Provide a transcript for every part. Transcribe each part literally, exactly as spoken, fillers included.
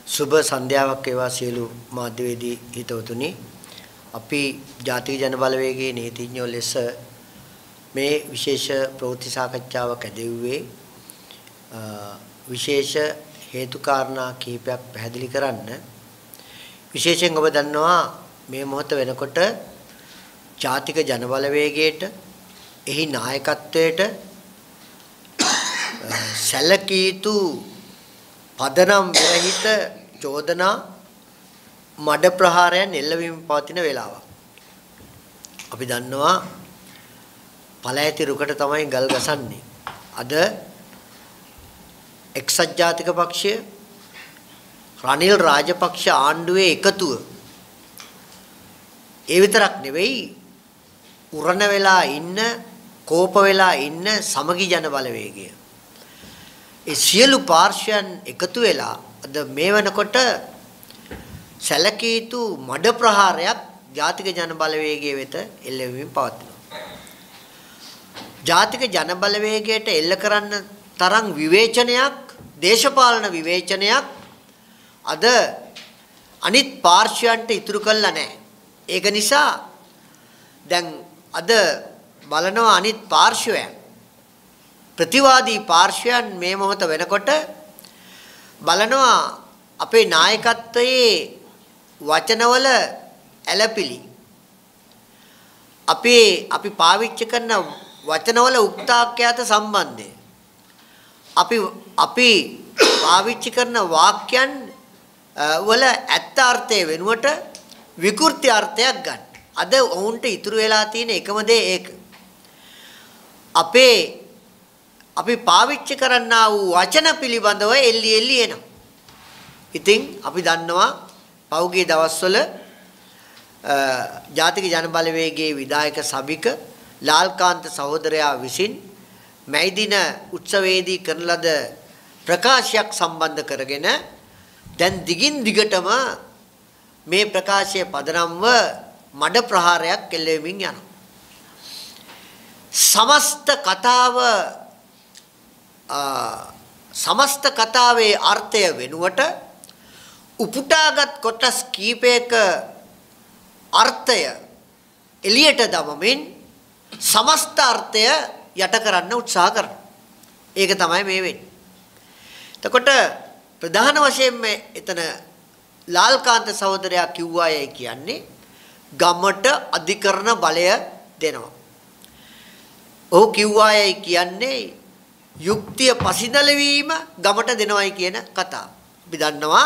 සුබ සන්ධ්‍යාවක් වේවා සියලු මාධ්‍යවේදී හිතවතුනි. අපි ජාතික ජන බලවේගයේ නීතිඥයෝ ලෙස මේ විශේෂ ප්‍රවෘත්ති සාකච්ඡාවක් ඇදෙව්වේ විශේෂ හේතු කාරණා කිහිපයක් පැහැදිලි කරන්න. විශේෂයෙන් ඔබ දන්නවා මේ මොහොත වෙනකොට ජාතික ජන බලවේගයට එහි නායකත්වයට සැලකිය යුතු පදනම් විරහිත චෝදනා මඩ ප්‍රහාරයන් එල්ලවීම පවතින වේලාවක්. අපි දන්නවා පළෑති රුකට තමයි ගල් ගසන්නේ. අද එක්සත් ජාතික පක්ෂය රනිල් රාජපක්ෂ ආණ්ඩුවේ එකතුව ඒ විතරක් නෙවෙයි උරණ වෙලා ඉන්න කෝප වෙලා ඉන්න සමගි ජන බලවේගය. ඒ සියලු පාර්ශ්වයන් එකතු වෙලා අද මේ වෙනකොට සැලකිය යුතු මඩ ප්‍රහාරයක් ජාතික ජන බලවේගය වෙත එල්ලවමින් පවතිනවා. ජාතික ජන බලවේගයට එල්ල කරන්න තරම් විවේචනයක්, දේශපාලන විවේචනයක් අද අනිත් පාර්ශ්වයන්ට ඉතුරු කළා නැහැ. ඒක නිසා දැන් අද බලනවා අනිත් පාර්ශ්වයන් ප්‍රතිවාදී පාර්ශ්වයන් මේ මොහොත වෙනකොට බලනවා අපේ නායකත්වයේ වචනවල ඇලපිලි අපි අපි පාවිච්චි කරන වචනවල උක්තාක්‍යත සම්බන්ධය අපි අපි පාවිච්චි කරන වාක්‍යයන් වල ඇත්ත අර්ථය වෙනුවට විකෘති අර්ථයක් ගන්න. අද ඔවුන්ට ඉතුරු වෙලා තියෙන එකම දේ ඒක. අපේ අපි පාවිච්චි කරන්නා වූ වචන පිළිබඳව එල්ලි එල්ලි එනවා. ඉතින් අපි දන්නවා පෞගිය දවස්වල ජාතික ජන බලවේගයේ විධායක සභික ලාල්කාන්ත සහෝදරයා විසින් මැයි දින උත්සවයේදී කරන ලද ප්‍රකාශයක් සම්බන්ධ කරගෙන දැන් දිගින් දිගටම මේ ප්‍රකාශයේ පදනම්ව මඩ ප්‍රහාරයක් එල්ලෙමින් යනවා. සමස්ත කතාව සමස්ත කතාවේ අර්ථය වෙනුවට උපුටාගත් කොටස් කීපයක අර්ථය එළියට දමමින් සමස්ත අර්ථය යට කරන්න උත්සාහ කරනවා. ඒක තමයි මේ වෙන්නේ. එතකොට ප්‍රධාන වශයෙන්ම එතන ලාල්කාන්ත සහෝදරයා කිව්වායයි කියන්නේ ගමට අධිකරණ බලය දෙනවා. ඔහු කිව්වායයි කියන්නේ යුක්තිය පසිදල වීම ගමට දෙනවයි කියන කතාව. අපි දන්නවා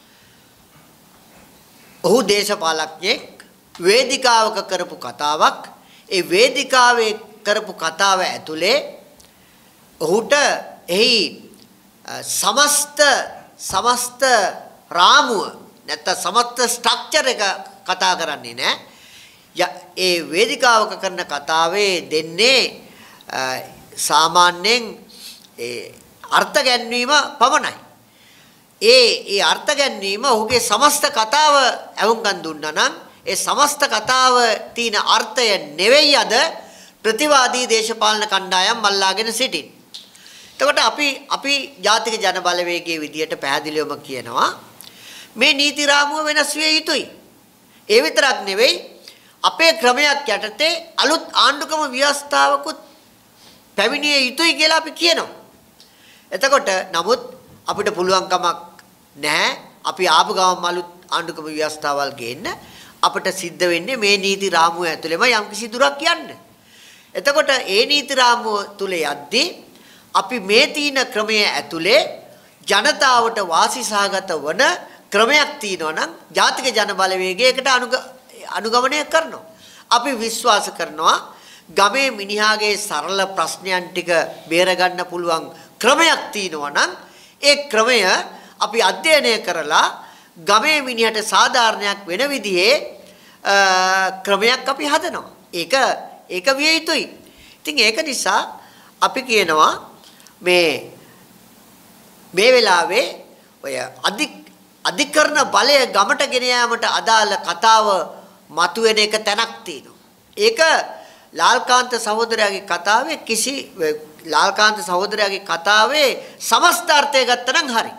ඔහු දේශපාලඥයෙක් වේදිකාවක කරපු කතාවක්. ඒ වේදිකාවේ කරපු කතාව ඇතුලේ ඔහුට එහි සමස්ත සමස්ත රාමුව නැත්නම් සමස්ත ස්ට්‍රක්චර් එක කතා කරන්නේ නැහැ. ඒ වේදිකාවක කරන කතාවේ දෙන්නේ සාමාන්‍යයෙන් ඒ අර්ථ ගැන්වීම පමණයි. ඒ ඒ අර්ථ ගැන්වීම ඔහුගේ සමස්ත කතාව අවුම්කන් දුන්නා නම් ඒ සමස්ත කතාව තියෙන අර්ථය නෙවෙයි අද ප්‍රතිවාදී දේශපාලන කණ්ඩායම් මල්ලාගෙන සිටින්. එතකොට අපි අපි ජාතික ජන බලවේගයේ විදියට පැහැදිලිවම කියනවා මේ නීති රාමුව වෙනස් විය යුතුයි. ඒ විතරක් නෙවෙයි අපේ ක්‍රමයක් යටතේ අලුත් ආණ්ඩුක්‍රම ව්‍යවස්ථාවකුත් පැමිණිය යුතුයි කියලා අපි කියනවා. එතකොට නමුත් අපිට පුළුවන් කමක් නැහැ අපි ආපු ගමන් අලුත් ආණ්ඩුක්‍රම ව්‍යවස්ථාවල් ගේන්න. අපිට සිද්ධ වෙන්නේ මේ නීති රාමුව ඇතුළේම යම්කිසි දුරක් යන්න. එතකොට ඒ නීති රාමුව තුල යද්දී අපි මේ තීන ක්‍රමයේ ඇතුලේ ජනතාවට වාසි සහගත වන ක්‍රමයක් තියෙනවා නම් ජාතික ජන බලවේගයකට අනුගමනය කරනවා. අපි විශ්වාස කරනවා ගමේ මිනිහාගේ සරල ප්‍රශ්නයන් ටික බේර ගන්න පුළුවන් ක්‍රමයක් තියෙනවා නම් ඒ ක්‍රමය අපි අධ්‍යයනය කරලා ගමේ මිනිහට සාධාරණයක් වෙන විදිහේ ක්‍රමයක් අපි හදනවා. ඒක ඒක විය යුතුයි. ඉතින් ඒක නිසා අපි කියනවා මේ මේ වෙලාවේ ඔය අධික අධිකරණ බලය ගමට ගෙන යාමට අදාළ කතාව මතුවෙන එක තැනක් තියෙනවා. ඒක ලාල්කාන්ත සහෝදරයාගේ කතාවේ කිසි ලාල්කාන්ත සහෝදරයාගේ කතාවේ සමස්ත අර්ථය ගත්තා නම් හරි.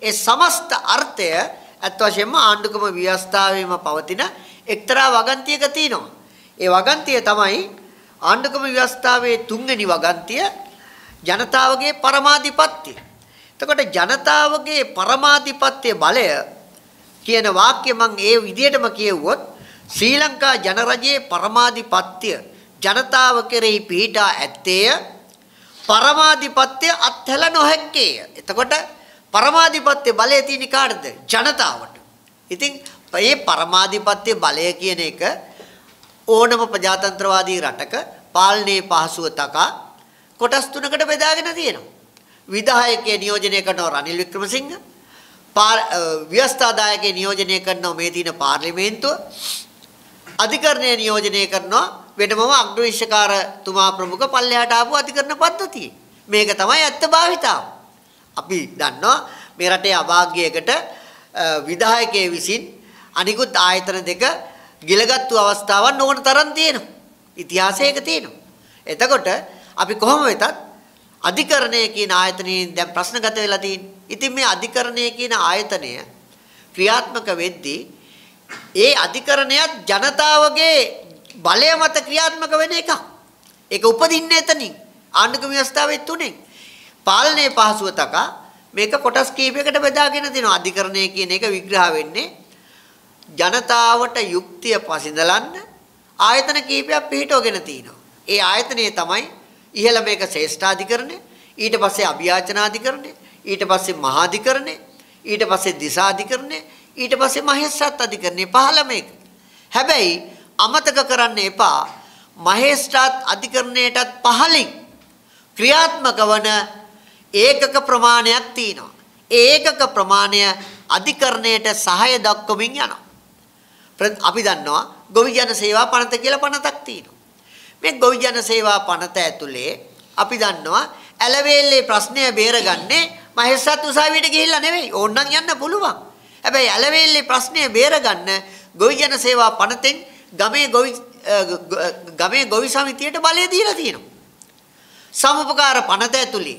ඒ සමස්ත අර්ථය අත් වශයෙන්ම ආණ්ඩුක්‍රම ව්‍යවස්ථාවේම පවතින එක්තරා වගන්තියක තියෙනවා. ඒ වගන්තිය තමයි ආණ්ඩුක්‍රම ව්‍යවස්ථාවේ තුන්වෙනි වගන්තිය ජනතාවගේ පරමාධිපත්‍ය. එතකොට ජනතාවගේ පරමාධිපත්‍ය බලය කියන වාක්‍ය මම ඒ විදිහටම කියවුවොත් ශ්‍රී ලංකා ජනරජයේ පරමාධිපත්‍ය ජනතාව කෙරෙහි පිහිටා ඇත්තේය පරමාධිපත්‍ය අත්හැල නොහැක්කේය. එතකොට පරමාධිපත්‍ය බලය තියෙන කාටද? ජනතාවට. ඉතින් මේ පරමාධිපත්‍ය බලය කියන එක ඕනම ප්‍රජාතන්ත්‍රවාදී රටක පාලනයේ පහසුව තකා කොටස් තුනකට බෙදාගෙන තියෙනවා. විධායකයේ නියෝජනය කරනවා රනිල් වික්‍රමසිංහ, ව්‍යවස්ථාදායකයේ නියෝජනය කරනවා මේ තියෙන පාර්ලිමේන්තුව, අධිකරණයේ නියෝජනය කරනවා වෙනමම අග්‍රවිශකාරතුමා ප්‍රමුඛ පල්ලෙහාට ආපු අධිකරණ පද්ධතිය. මේක තමයි ඇත්ත භාවිතාව. අපි දන්නවා මේ රටේ අභාග්‍යයකට විධායකයේ විසින් අනිකුත් ආයතන දෙක ගිලගත්තු අවස්ථාවක් නොවන තරම් තියෙනවා. ඉතිහාසයක තියෙනවා. එතකොට අපි කොහොම වෙතත් අධිකරණය කියන ආයතනයෙන් දැන් ප්‍රශ්නගත වෙලා තියෙන්නේ. ඉතින් මේ අධිකරණය කියන ආයතනය ක්‍රියාත්මක වෙද්දී ඒ අධිකරණයත් ජනතාවගේ බලය මත ක්‍රියාත්මක වෙන එකක්. ඒක උපදින්නේ එතනින්. ආණ්ඩුක්‍රම ව්‍යවස්ථාවේ තුනෙන්. පාලනයේ පහසුව තකා මේක කොටස් කීපයකට බෙදාගෙන දෙනවා. අධිකරණය කියන එක විග්‍රහ වෙන්නේ ජනතාවට යුක්තිය පසිඳලන්න ආයතන කීපයක් පිහිටවගෙන තිනවා. ඒ ආයතනය තමයි ඉහළ මේක ශ්‍රේෂ්ඨාධිකරණය, ඊට පස්සේ අභියාචනාධිකරණය, ඊට පස්සේ මහාධිකරණය, ඊට පස්සේ දිසාධිකරණය, ඊට පස්සේ මහේස්ත්‍රාත් අධිකරණය පහළ මේක. හැබැයි අමතක කරන්න එපා මහේස්ත්‍රාත් අධිකරණයටත් පහළින් ක්‍රියාත්මක වන ඒකක ප්‍රමාණයක් තියෙනවා. ඒ ඒකක ප්‍රමාණය අධිකරණයට සහාය දක්වමින් යනවා. අපි දන්නවා ගොවි ජන සේවා පනත කියලා පනතක් තියෙනවා. මේ ගොවි ජන සේවා පනත ඇතුලේ අපි දන්නවා ඇලවේල්ලේ ප්‍රශ්නය බේරගන්නේ මහේස්ත්‍රාත් උසාවියට ගිහිල්ලා නෙවෙයි. ඕනනම් යන්න පුළුවන්. හැබැයි ඇලවේල්ලේ ප්‍රශ්නය බේරගන්න ගොවි ජන සේවා පනතෙන් ගමේ ගොවි ගමේ ගොවි සමිතියට බලය දීලා තියෙනවා. සමුපකාර පනත ඇතුලේ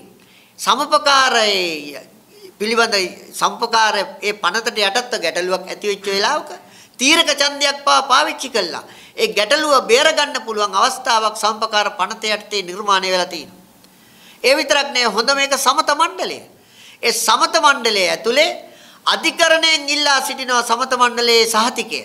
සමුපකාරයේ පිළිබඳ සම්පකාර ඒ පනතට යටත්ව ගැටලුවක් ඇති වෙච්ච වෙලාවක තීරක ඡන්දයක් පාවිච්චි කළා. ඒ ගැටලුව බේර ගන්න පුළුවන් අවස්ථාවක් සම්පකාර පනත යටතේ නිර්මාණය වෙලා තියෙනවා. ඒ විතරක් නෙවෙයි හොඳ මේක සමත මණ්ඩලය. ඒ සමත මණ්ඩලය ඇතුලේ අධිකරණයෙන් ඉල්ලා සිටිනවා සමත මණ්ඩලයේ සහතිකය.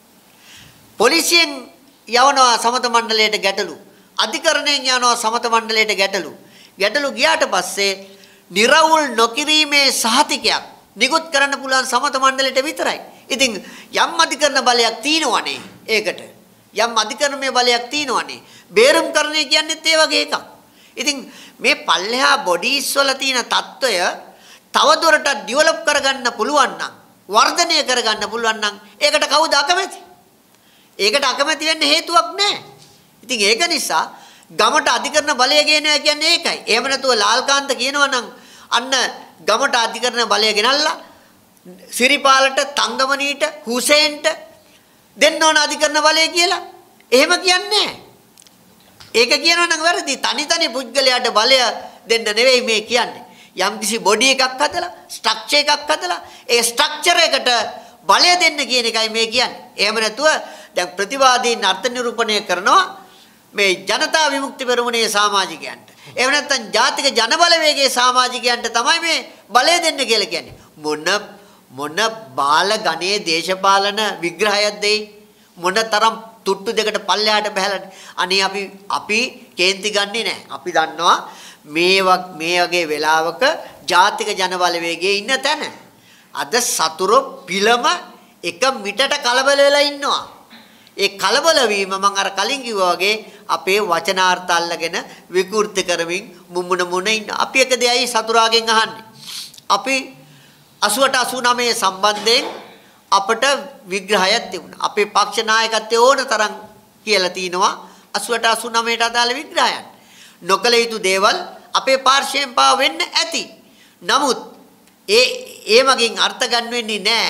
පොලිසියෙන් යවනවා සමත මණ්ඩලයට ගැටලු. අධිකරණයෙන් යනවා සමත මණ්ඩලයට ගැටලු. ගැටලු ගියාට පස්සේ නිර්වුල් නොකිරීමේ සහතිකයක් නිකුත් කරන්න පුළුවන් සමත මණ්ඩලයට විතරයි. ඉතින් යම් අධිකරණ බලයක් තියෙනවනේ ඒකට. යම් අධිකරණමය බලයක් තියෙනවනේ. බේරුම් කරන්නේ කියන්නේත් ඒ වගේ එකක්. ඉතින් මේ පල්ලෙහා බොඩීස් වල තියෙන తত্ত্বය තවදුරටත් ඩෙවලොප් කරගන්න පුළුවන් නම් වර්ධනය කරගන්න පුළුවන් නම් ඒකට කවුද අකමැති? ඒකට අකමැති වෙන්න හේතුවක් නැහැ. ඉතින් ඒක නිසා ගමට අධිකරණ බලය ගේනවා කියන්නේ ඒකයි. එහෙම නැතුව ලාල්කාන්ත කියනවා නම් අන්න ගමට අධිකරණ බලය ගෙනල්ලා සිරිපාලට, තංගමනීට, හුසේන්ට දෙන්න ඕන අධිකරණ බලය කියලා. එහෙම කියන්නේ නැහැ. ඒක කියනවා නම් වැරදි. තනි තනි පුද්ගලයාට බලය දෙන්න නෙවෙයි මේ කියන්නේ. යම්කිසි බොඩි එකක් හදලා, ස්ට්‍රක්චර් එකක් හදලා, ඒ ස්ට්‍රක්චර් එකට බලය දෙන්න කියන එකයි මේ කියන්නේ. එහෙම නැතුව දැන් ප්‍රතිවාදීන් අර්ථ නිරූපණය කරනවා මේ ජනතා විමුක්ති පෙරමුණේ සමාජිකයන්ට. එහෙම නැත්නම් ජාතික ජනබලවේගයේ සමාජිකයන්ට තමයි මේ බලය දෙන්න කියලා කියන්නේ. මොන මොන බාල ගණයේ දේශපාලන විග්‍රහයක් දෙයි මොනතරම් තුට්ටු දෙකට පල්ලෙහාට බහැලා. අනේ අපි අපි කේන්ති ගන්නෙ නැහැ. අපි දන්නවා මේ මේ වගේ වෙලාවක ජාතික ජනබලවේගයේ ඉන්න තැන අද සතුරු පිළම එක මිටට කලබල වෙලා ඉන්නවා. ඒ කලබල වීම මම අර කලින් කිව්වා වගේ අපේ වචනාර්ථ අල්ලගෙන විකෘති කරමින් මුමුණ මුණ ඉන්න. අපි එක දෙයයි සතුරාගෙන් අහන්නේ. අපි අසූ අට අසූ නවය සම්බන්ධයෙන් අපට විග්‍රහයක් තිබුණා. අපේ පක්ෂ නායකත්වයේ ඕන තරම් කියලා තිනවා අසූ අට අසූ නවයට අදාළ විග්‍රහයන්. නොකල යුතු දේවල් අපේ පාර්ශ්වයෙන් පා වෙන්න ඇති. නමුත් ඒ ඒ මගින් අර්ථ ගන්න වෙන්නේ නැහැ.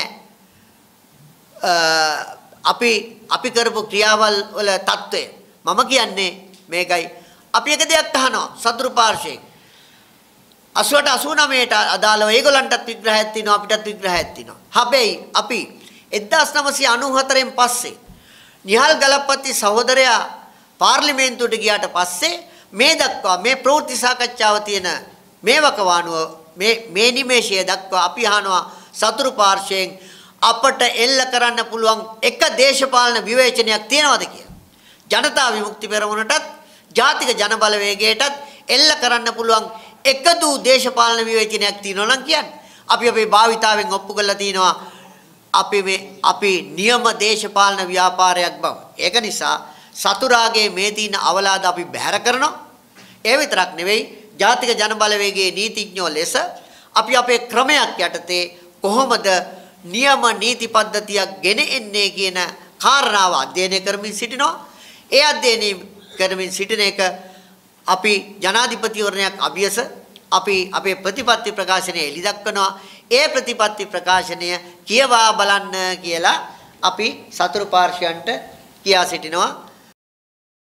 අපි අපි කරපු ක්‍රියාවල් වල తত্ত্বය මම කියන්නේ මේකයි. අපි එක දෙයක් අහනවා සතුරු පාර්ශ්වයෙන්. අසූවට අසූනවයට අදාළව ඒගොල්ලන්ටත් විග්‍රහයක් තියෙනවා අපිටත් විග්‍රහයක් තියෙනවා. හැබැයි අපි එක්දාස් නවසිය අනූහතරෙන් පස්සේ නිහල් ගලපති සහෝදරයා පාර්ලිමේන්තුවට ගියාට පස්සේ මේ දක්වා මේ ප්‍රවෘත්ති සාකච්ඡාව තියෙන මේ වකවානුව මේ මේ නිමේෂය දක්වා අපි අහනවා සතුරු පාර්ශ්වයෙන් අපට එල්ල කරන්න පුළුවන් එක දේශපාලන විවේචනයක් තියනවද කියලා. ජනතා විමුක්ති පෙරමුණටත් ජාතික ජනබලවේගයටත් එල්ල කරන්න පුළුවන් එකදු දේශපාලන විවේචනයක් තියෙනවා නම් කියන්නේ. අපි අපේ භාවිතාවෙන් ඔප්පු කරලා තිනවා අපි මේ අපි නියම දේශපාලන ව්‍යාපාරයක් බව. ඒක නිසා සතුරාගේ මේ තියෙන අවලාද අපි බැහැර කරනවා. ඒ විතරක් නෙවෙයි ජාතික ජනබලවේගයේ නීතිඥයෝ ලෙස අපි අපේ ක්‍රමයක් යටතේ කොහොමද නියම නීති පද්ධතියක් ගෙන එන්නේ කියන කාරණාව අධ්‍යයනය කරමින් සිටිනවා. ඒ අධ්‍යයනය කරමින් සිටින එක අපි ජනාධිපතිවරණයක් අභියස අපි අපේ ප්‍රතිපත්ති ප්‍රකාශනය එළි දක්වනවා. ඒ ප්‍රතිපත්ති ප්‍රකාශනය කියවා බලන්න කියලා අපි සතුරු පාර්ශ්වයන්ට කියා සිටිනවා.